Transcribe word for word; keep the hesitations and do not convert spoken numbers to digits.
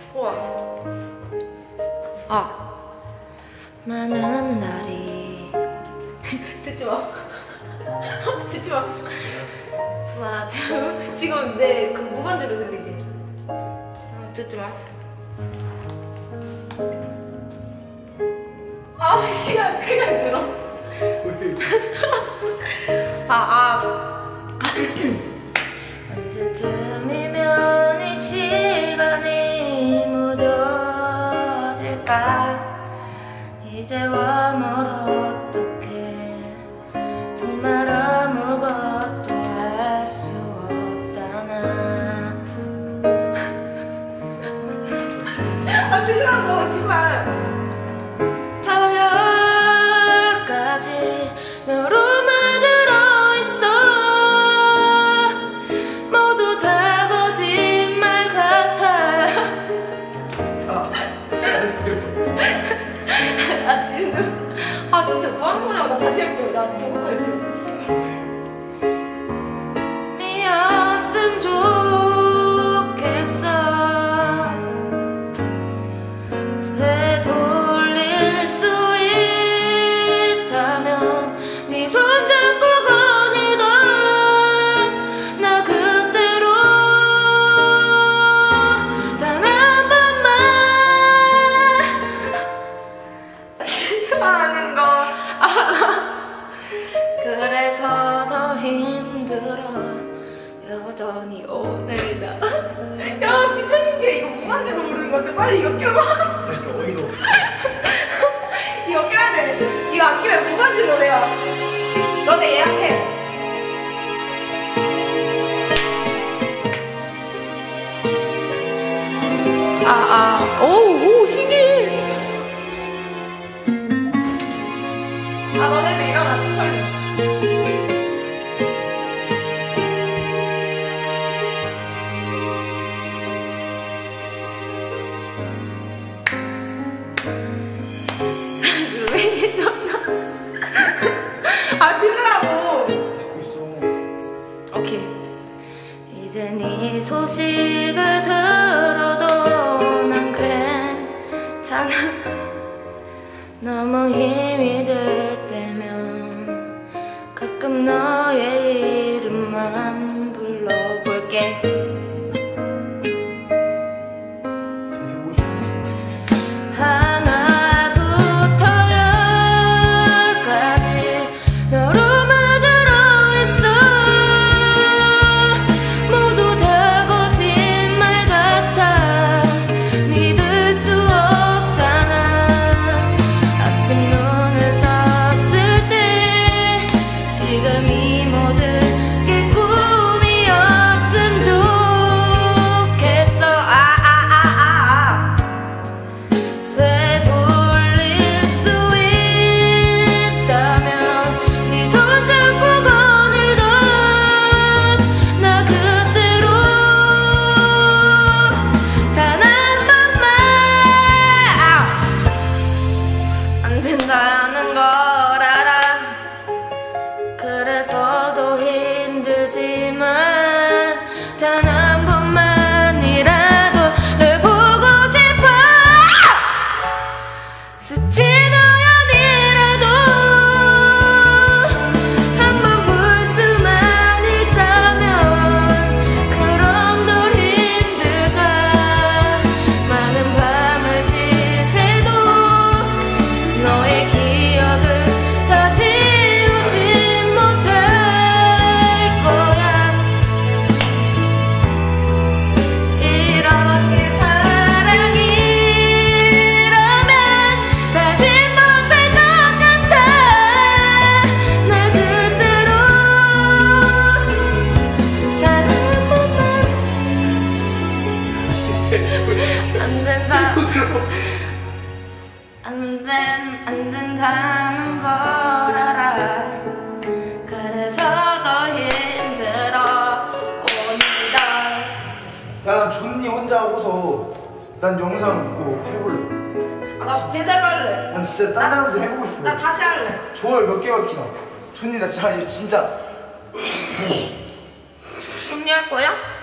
우와. 아. 많은 날이 듣지 마. 듣지 마. 와, 지금 지금 내 그 무반주로 들리지? 듣지 마. 아, 시간 그냥 들어. 아, 아. 언제쯤이면 이 시간이 무뎌질까? 이제와 뭘 어떡해. 정말 아무것도 할 수 없잖아. 아, 들으라고, 씨발. 타격까지 너로만 들어있어. 모두 다 거짓말 같아. 아, 알았어요. 아, 지금. 아, 진짜 뭐 하는 거냐고. 나 다시 할게요. 나 두곡 할게요. 미웠음 좋겠어. 되돌릴 수 있다면 네 손 잡고 거닐던 나 그대로 단 한 번만 하는 거 알아. 그래서 더 힘들어 여전히 오늘도. 야, 진짜 신기해. 이거 무반주로 부르는 것 같아. 빨리 이거 껴봐. 나 진짜 어이가 없어. 이거 껴야 돼. 이거 안 끼면 무반주 노래야. 너네 예약해. 아, 아. 오, 오, 신기해. 아, 너네도 일어나. 빨리. 아, 들으라고. 듣고 있어. 오케이. 이제 네 소식을 들어도 난 괜찮아. 너무 힘이 들 때면 가끔 너의 이름만 불러볼게. 그냥 해보고 싶었어. 하나부터 열까지 너로만 들어있어. 모두 다 거짓말 같아. 믿을 수 없잖아. 아침 눈을 떴을 때 지금 이 모든 게 꿈이었음 좋겠어. 아, 아, 아, 아, 아. 되돌릴 수 있다면 네 손 잡고 거닐던 나 그대로 단 한 번만. 아! 안 된다는 걸 알아. 그래서 더 힘들지만 단 한 번만이라도 널 보고 싶어. 스친 우연이라도 한 번 볼 수만 있다면 그럼 덜 힘들까. 많은 밤을 지새도 너의 기억을 다 지우지 못할 거야. 이렇게 사랑이라면 다시 못할 것 같아. 나 그대로 단 한 번만. 안 된다. 안 된, 안 된다는 걸 알아. 그래서 더 힘들어 오늘도. 야, 난 존니 혼자 하고서 난 영상 그거 해볼래. 아, 나 제대로 할래. 난 진짜 딴 사람도 해보고 싶어. 나 다시 할래. 좋아요 몇 개 박히나. 존니 나 진짜 진짜 정리할 거야?